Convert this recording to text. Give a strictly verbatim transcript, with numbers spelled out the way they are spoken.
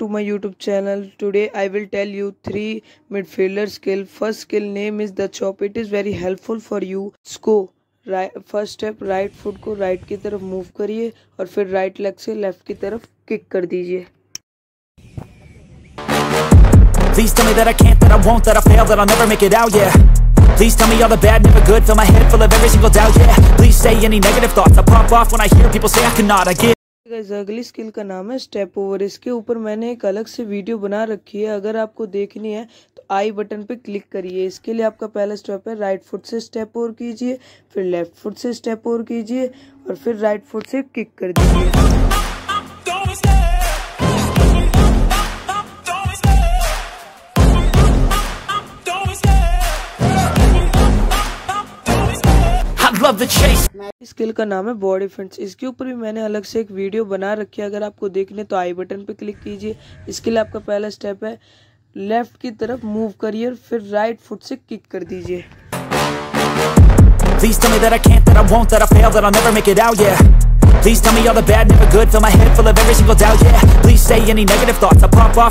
to my YouTube channel. Today I will tell you three midfielder skill. First skill name is the chop. It is very helpful for you. इसको first step right foot को right की तरफ move करिए और फिर right leg से left की तरफ किक कर दीजिए. Please tell me that I can't, that I won't, that I fail, that I'll never make it out, yeah. Please tell me all the bad, never good, fill my head full of every single doubt, yeah. Please say any negative thoughts, I pop off when I hear people say I cannot, I get. अगली skill का नाम है step over. इसके ऊपर मैंने एक अलग से वीडियो बना रखी है. अगर आपको देखनी है तो आई बटन पे क्लिक करिए. इसके लिए आपका पहला स्टेप है राइट फुट से स्टेप ओवर कीजिए, फिर लेफ्ट फुट से स्टेप ओवर कीजिए और फिर राइट फुट से किक कर दीजिए. Love the chase. स्किल का नाम है बॉडी फ्रंट्स. इसके ऊपर भी मैंने अलग से एक वीडियो बना रखी है. अगर आपको देखने तो आई बटन पे क्लिक कीजिए. इसके लिए आपका पहला स्टेप है लेफ्ट की तरफ मूव करिए और फिर राइट फुट से किक कर दीजिए. Please tell me that I can't, that I won't, that I fail, that I'll never make it out, yeah. Please tell me all the bad, never good, fill my head full of every single doubt, yeah. Please say any negative thoughts, I pop off.